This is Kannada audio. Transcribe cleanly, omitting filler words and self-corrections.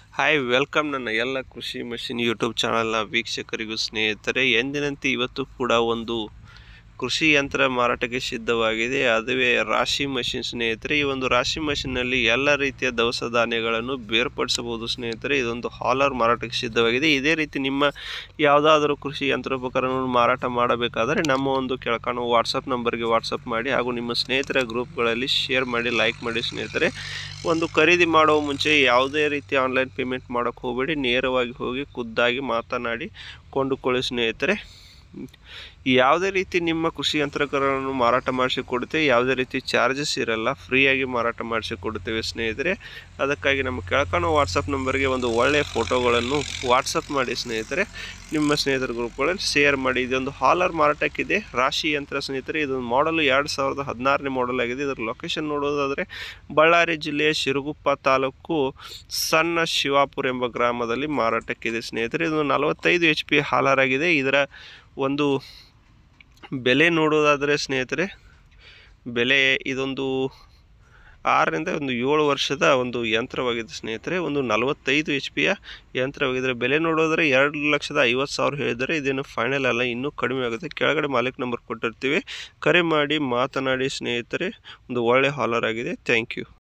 ಹಾಯ್ ವೆಲ್ಕಮ್ ನನ್ನ ಎಲ್ಲ ಕೃಷಿ ಮಷಿನ್ ಯೂಟ್ಯೂಬ್ ಚಾನಲ್ನ ವೀಕ್ಷಕರಿಗೂ ಸ್ನೇಹಿತರೆ, ಎಂದಿನಂತೆ ಇವತ್ತು ಕೂಡ ಒಂದು ಕೃಷಿ ಯಂತ್ರ ಮಾರಾಟಕ್ಕೆ ಸಿದ್ಧವಾಗಿದೆ. ಅದುವೇ ರಾಶಿ ಮಷಿನ್ ಸ್ನೇಹಿತರೆ. ಈ ಒಂದು ರಾಶಿ ಮಷಿನ್ನಲ್ಲಿ ಎಲ್ಲ ರೀತಿಯ ದವಸ ಧಾನ್ಯಗಳನ್ನು ಬೇರ್ಪಡಿಸಬಹುದು ಸ್ನೇಹಿತರೆ. ಇದೊಂದು ಹಾಲರ್ ಮಾರಾಟಕ್ಕೆ ಸಿದ್ಧವಾಗಿದೆ. ಇದೇ ರೀತಿ ನಿಮ್ಮ ಯಾವುದಾದರೂ ಕೃಷಿ ಯಂತ್ರೋಪಕರಣವನ್ನು ಮಾರಾಟ ಮಾಡಬೇಕಾದರೆ ನಮ್ಮ ಒಂದು ಕೆಳಕಾಣುವ ವಾಟ್ಸಪ್ ನಂಬರ್ಗೆ ವಾಟ್ಸಪ್ ಮಾಡಿ ಹಾಗೂ ನಿಮ್ಮ ಸ್ನೇಹಿತರ ಗ್ರೂಪ್ಗಳಲ್ಲಿ ಶೇರ್ ಮಾಡಿ, ಲೈಕ್ ಮಾಡಿ ಸ್ನೇಹಿತರೆ. ಒಂದು ಖರೀದಿ ಮಾಡುವ ಮುಂಚೆ ಯಾವುದೇ ರೀತಿ ಆನ್ಲೈನ್ ಪೇಮೆಂಟ್ ಮಾಡೋಕ್ಕೆ ಹೋಗಬೇಡಿ. ನೇರವಾಗಿ ಹೋಗಿ ಖುದ್ದಾಗಿ ಮಾತನಾಡಿ ಕೊಂಡುಕೊಳ್ಳಿ ಸ್ನೇಹಿತರೆ. ಯಾವುದೇ ರೀತಿ ನಿಮ್ಮ ಕೃಷಿ ಯಂತ್ರಗಳನ್ನು ಮಾರಾಟ ಮಾಡಿಸಿಕೊಡುತ್ತೇವೆ. ಯಾವುದೇ ರೀತಿ ಚಾರ್ಜಸ್ ಇರಲ್ಲ, ಫ್ರೀಯಾಗಿ ಮಾರಾಟ ಮಾಡಿಸಿಕೊಡುತ್ತೇವೆ ಸ್ನೇಹಿತರೆ. ಅದಕ್ಕಾಗಿ ನಮ್ಮ ಕೆಳಕಾಣುವ ವಾಟ್ಸಪ್ ನಂಬರ್ಗೆ ಒಂದು ಒಳ್ಳೆಯ ಫೋಟೋಗಳನ್ನು ವಾಟ್ಸಪ್ ಮಾಡಿ ಸ್ನೇಹಿತರೆ. ನಿಮ್ಮ ಸ್ನೇಹಿತರ ಗ್ರೂಪ್ಗಳಲ್ಲಿ ಶೇರ್ ಮಾಡಿ. ಇದೊಂದು ಹಾಲರ್ ಮಾರಾಟಕ್ಕಿದೆ, ರಾಶಿ ಯಂತ್ರ ಸ್ನೇಹಿತರೆ. ಇದೊಂದು ಮಾಡಲು 2016ನೇ ಮಾಡಲ್ ಆಗಿದೆ. ಇದರ ಲೊಕೇಶನ್ ನೋಡೋದಾದರೆ ಬಳ್ಳಾರಿ ಜಿಲ್ಲೆಯ ಶಿರಗುಪ್ಪ ತಾಲೂಕು ಸಣ್ಣ ಶಿವಾಪುರ ಎಂಬ ಗ್ರಾಮದಲ್ಲಿ ಮಾರಾಟಕ್ಕಿದೆ ಸ್ನೇಹಿತರೆ. ಇದು 45 HP ಹಾಲರ್ ಆಗಿದೆ. ಇದರ ಒಂದು ಬೆಲೆ ನೋಡೋದಾದರೆ ಸ್ನೇಹಿತರೆ, ಬೆಲೆ ಇದೊಂದು 6 ರಿಂದ 7 ವರ್ಷದ ಒಂದು ಯಂತ್ರವಾಗಿದೆ ಸ್ನೇಹಿತರೆ. ಒಂದು 45 HP ಯಂತ್ರವಾಗಿದೆ. ಬೆಲೆ ನೋಡೋದ್ರೆ 2,50,000 ಹೇಳಿದರೆ, ಇದೇನು ಫೈನಲ್ ಅಲ್ಲ, ಇನ್ನೂ ಕಡಿಮೆ ಆಗುತ್ತೆ. ಕೆಳಗಡೆ ಮಾಲೀಕ್ ನಂಬರ್ ಕೊಟ್ಟಿರ್ತೀವಿ, ಕರೆ ಮಾಡಿ ಮಾತನಾಡಿ ಸ್ನೇಹಿತರೆ. ಒಂದು ಒಳ್ಳೆ ಹಾಲರ್ ಆಗಿದೆ. Thank you.